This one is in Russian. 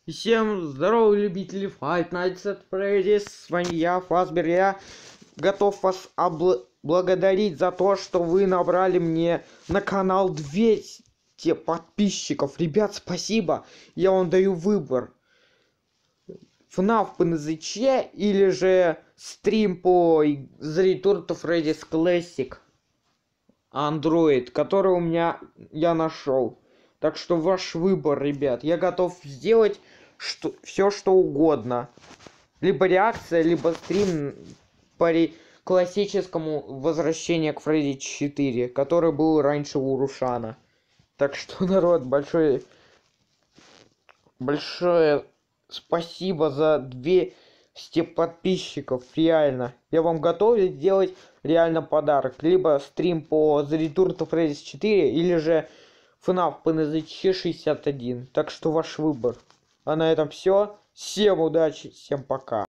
Всем здорово, любители Five Nights at Freddy's. С вами я, Фазбер. Я готов вас благодарить за то, что вы набрали мне на канал 200 подписчиков. Ребят, спасибо. Я вам даю выбор. FNAF по НЗЧ или же стрим по The Return to Freddy's Classic Android, который у меня я нашел. Так что ваш выбор, ребят. Я готов сделать все, что угодно. Либо реакция, либо стрим по классическому возвращению к Фредди 4, который был раньше у Рушана. Так что, народ, большое спасибо за 200 подписчиков. Реально. Я вам готов сделать реально подарок. Либо стрим по The Return to Freddy's 4, или же FNAF по НЗЧ 61. Так что ваш выбор. А на этом все. Всем удачи, всем пока.